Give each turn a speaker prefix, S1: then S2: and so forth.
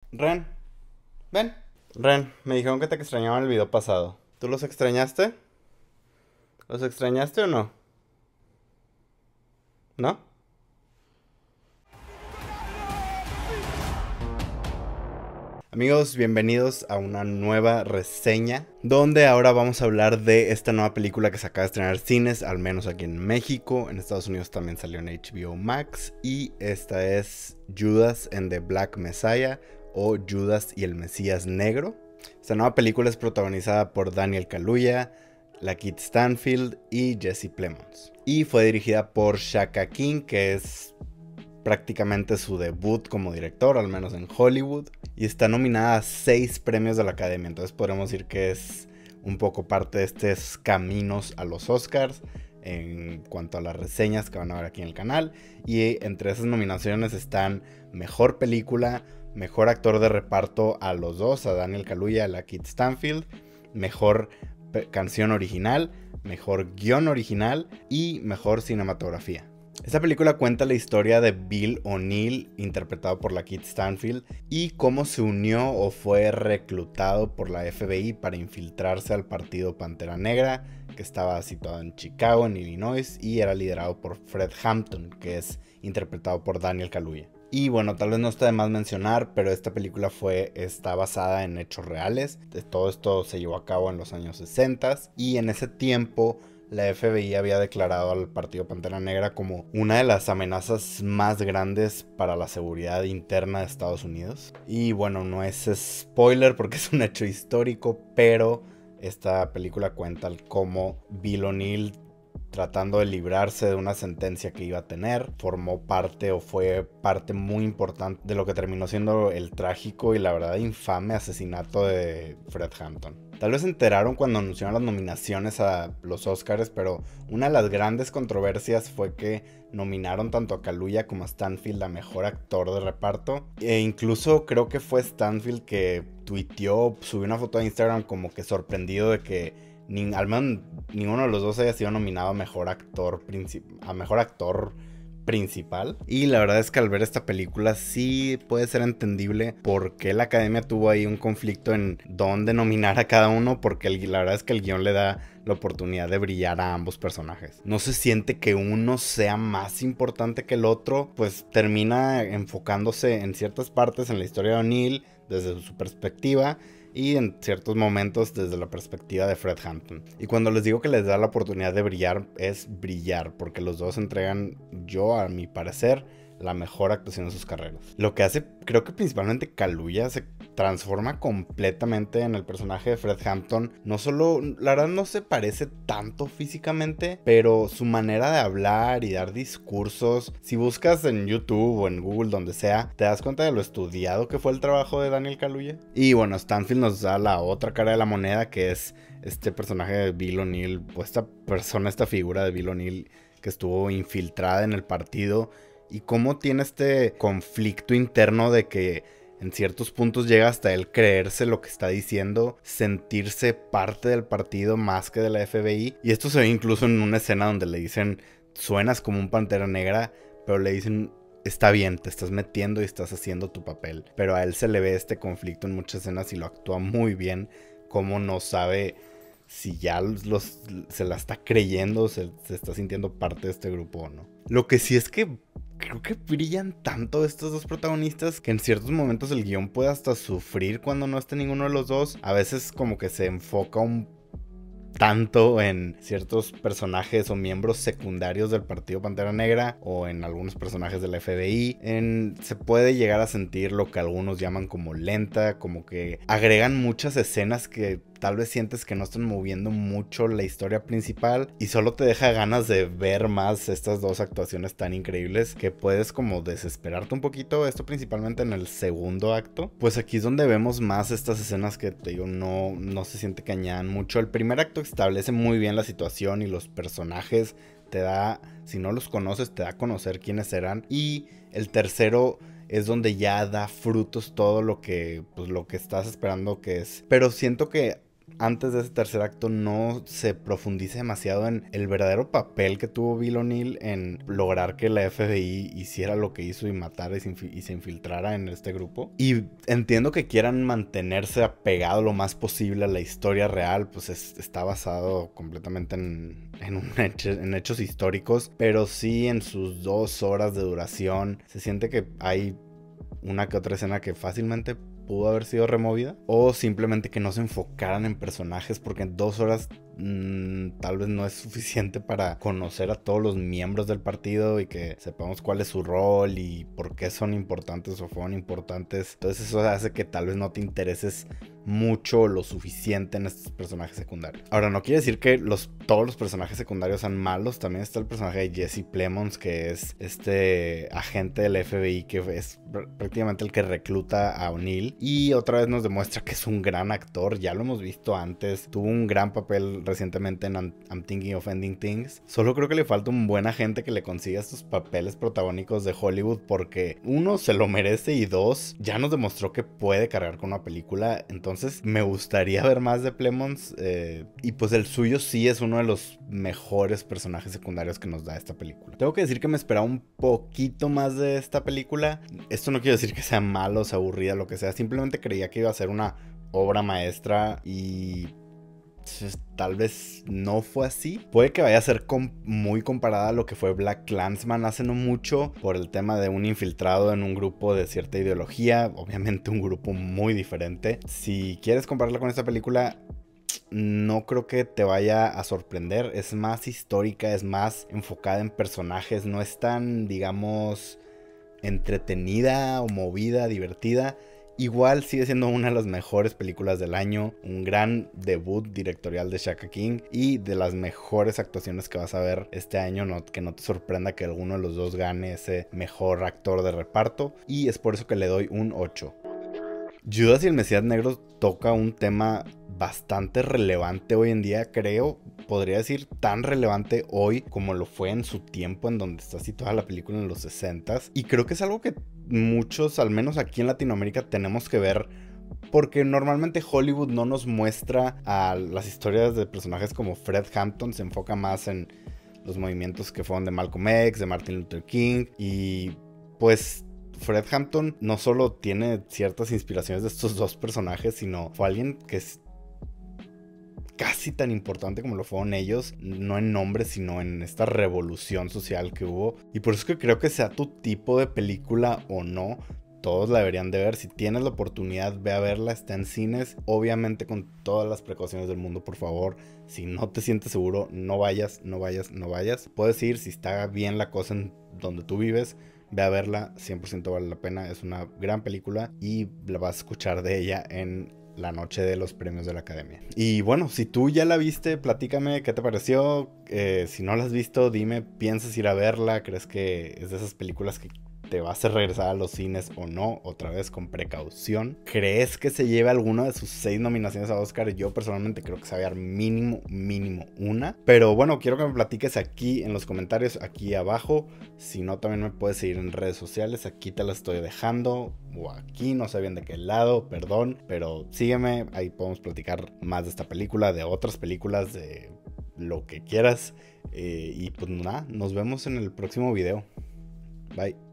S1: Ren, ven. Ren, me dijeron que te extrañaban el video pasado. ¿Tú los extrañaste? ¿Los extrañaste o no? ¿No? Amigos, bienvenidos a una nueva reseña, donde ahora vamos a hablar de esta nueva película que se acaba de estrenar en cines, al menos aquí en México. En Estados Unidos también salió en HBO Max. Y esta es Judas and the Black Messiah, o Judas y el Mesías Negro. Esta nueva película es protagonizada por Daniel Kaluuya, Lakeith Stanfield y Jesse Plemons. Y fue dirigida por Shaka King, que es prácticamente su debut como director, al menos en Hollywood. Y está nominada a 6 premios de la Academia. Entonces podremos decir que es un poco parte de estos caminos a los Oscars en cuanto a las reseñas que van a ver aquí en el canal. Y entre esas nominaciones están Mejor Película, Mejor Actor de Reparto a los dos, a Daniel Kaluuya y a Lakeith Stanfield, Mejor Canción Original, Mejor Guión Original y Mejor Cinematografía. Esta película cuenta la historia de Bill O'Neill, interpretado por Lakeith Stanfield, y cómo se unió o fue reclutado por la FBI para infiltrarse al partido Pantera Negra, que estaba situado en Chicago, en Illinois, y era liderado por Fred Hampton, que es interpretado por Daniel Kaluuya. Y bueno, tal vez no está de más mencionar, pero esta película está basada en hechos reales. Todo esto se llevó a cabo en los años 60 y en ese tiempo la FBI había declarado al partido Pantera Negra como una de las amenazas más grandes para la seguridad interna de Estados Unidos. Y bueno, no es spoiler porque es un hecho histórico, pero esta película cuenta cómo Bill O'Neill, tratando de librarse de una sentencia que iba a tener, formó parte o fue parte muy importante de lo que terminó siendo el trágico y la verdad infame asesinato de Fred Hampton. Tal vez se enteraron cuando anunciaron las nominaciones a los Oscars, pero una de las grandes controversias fue que nominaron tanto a Kaluuya como a Stanfield a Mejor Actor de Reparto. E incluso creo que fue Stanfield que tuiteó, subió una foto a Instagram como que sorprendido de que al menos ninguno de los dos haya sido nominado a Mejor Actor principal. Y la verdad es que al ver esta película sí puede ser entendible por qué la Academia tuvo ahí un conflicto en dónde nominar a cada uno, porque la verdad es que el guión le da la oportunidad de brillar a ambos personajes. No se siente que uno sea más importante que el otro, pues termina enfocándose en ciertas partes en la historia de O'Neill desde su perspectiva y en ciertos momentos desde la perspectiva de Fred Hampton. Y cuando les digo que les da la oportunidad de brillar, es brillar, porque los dos entregan, yo a mi parecer, la mejor actuación de sus carreras. Lo que hace, creo que principalmente Kaluuya se transforma completamente en el personaje de Fred Hampton. No solo, la verdad no se parece tanto físicamente, pero su manera de hablar y dar discursos, si buscas en YouTube o en Google, donde sea, te das cuenta de lo estudiado que fue el trabajo de Daniel Kaluuya. Y bueno, Stanfield nos da la otra cara de la moneda, que es este personaje de Bill O'Neill, o esta figura de Bill O'Neill que estuvo infiltrada en el partido, y cómo tiene este conflicto interno de que en ciertos puntos llega hasta él creerse lo que está diciendo, sentirse parte del partido más que de la FBI. Y esto se ve incluso en una escena donde le dicen, suenas como un Pantera Negra, pero le dicen, está bien, te estás metiendo y estás haciendo tu papel. Pero a él se le ve este conflicto en muchas escenas y lo actúa muy bien, como no sabe si ya se la está creyendo, se está sintiendo parte de este grupo o no. Lo que sí es que creo que brillan tanto estos dos protagonistas que en ciertos momentos el guión puede hasta sufrir cuando no esté ninguno de los dos. A veces como que se enfoca tanto en ciertos personajes o miembros secundarios del partido Pantera Negra o en algunos personajes de la FBI. Se puede llegar a sentir lo que algunos llaman como lenta, como que agregan muchas escenas que tal vez sientes que no están moviendo mucho la historia principal y solo te deja ganas de ver más estas dos actuaciones tan increíbles que puedes como desesperarte un poquito. Esto principalmente en el segundo acto, pues aquí es donde vemos más estas escenas que te digo, no se siente que añadan mucho. El primer acto establece muy bien la situación y los personajes, te da, si no los conoces, te da a conocer quiénes eran. Y el tercero es donde ya da frutos todo lo que estás esperando que es. Pero siento que antes de ese tercer acto no se profundice demasiado en el verdadero papel que tuvo Bill O'Neill en lograr que la FBI hiciera lo que hizo y matara y se infiltrara en este grupo. Y entiendo que quieran mantenerse apegado lo más posible a la historia real, pues está basado completamente en hechos históricos, pero sí en sus 2 horas de duración se siente que hay una que otra escena que fácilmente pudo haber sido removida, o simplemente que no se enfocaran en personajes, porque en 2 horas tal vez no es suficiente para conocer a todos los miembros del partido y que sepamos cuál es su rol y por qué son importantes o fueron importantes. Entonces eso hace que tal vez no te intereses mucho, lo suficiente en estos personajes secundarios. Ahora, no quiere decir que todos los personajes secundarios sean malos. También está el personaje de Jesse Plemons, que es este agente del FBI que es prácticamente el que recluta a O'Neill, y otra vez nos demuestra que es un gran actor. Ya lo hemos visto antes, tuvo un gran papel recientemente en I'm Thinking of Ending Things. Solo creo que le falta un buen agente que le consiga estos papeles protagónicos de Hollywood, porque 1, se lo merece, y 2, ya nos demostró que puede cargar con una película. Entonces me gustaría ver más de Plemons, y pues el suyo sí es uno de los mejores personajes secundarios que nos da esta película. Tengo que decir que me esperaba un poquito más de esta película. Esto no quiere decir que sea malo, sea aburrida, lo que sea. Simplemente creía que iba a ser una obra maestra y tal vez no fue así. Puede que vaya a ser muy comparada a lo que fue BlacKkKlansman hace no mucho, por el tema de un infiltrado en un grupo de cierta ideología. Obviamente un grupo muy diferente. Si quieres compararla con esta película, no creo que te vaya a sorprender. Es más histórica, es más enfocada en personajes, no es tan, digamos, entretenida o movida, divertida. Igual sigue siendo una de las mejores películas del año, un gran debut directorial de Shaka King y de las mejores actuaciones que vas a ver este año. Que no te sorprenda que alguno de los dos gane ese mejor actor de reparto, y es por eso que le doy un 8. Judas y el Mesías Negro toca un tema bastante relevante hoy en día, podría decir tan relevante hoy como lo fue en su tiempo, en donde está situada la película en los 60s, y creo que es algo que muchos, al menos aquí en Latinoamérica, tenemos que ver, porque normalmente Hollywood no nos muestra a las historias de personajes como Fred Hampton. Se enfoca más en los movimientos que fueron de Malcolm X, de Martin Luther King, y pues Fred Hampton no solo tiene ciertas inspiraciones de estos dos personajes, sino fue alguien que es casi tan importante como lo fueron ellos, no en nombre, sino en esta revolución social que hubo. Y por eso que creo que sea tu tipo de película o no, todos la deberían de ver. Si tienes la oportunidad, ve a verla, está en cines, obviamente con todas las precauciones del mundo, por favor. Si no te sientes seguro, no vayas. Puedes ir, si está bien la cosa en donde tú vives, ve a verla, 100% vale la pena. Es una gran película y la vas a escuchar de ella en la noche de los premios de la Academia. Y bueno, si tú ya la viste, platícame qué te pareció. Si no la has visto, dime, ¿piensas ir a verla? ¿Crees que es de esas películas que te va a hacer regresar a los cines o no? Otra vez con precaución. ¿Crees que se lleve alguna de sus 6 nominaciones a Oscar? Yo personalmente creo que se va a llevar mínimo una. Pero bueno, quiero que me platiques aquí en los comentarios, aquí abajo. Si no, también me puedes seguir en redes sociales. Aquí te las estoy dejando. O aquí, no sé bien de qué lado, perdón. Pero sígueme, ahí podemos platicar más de esta película, de otras películas, de lo que quieras. Y pues nada, nos vemos en el próximo video. Bye.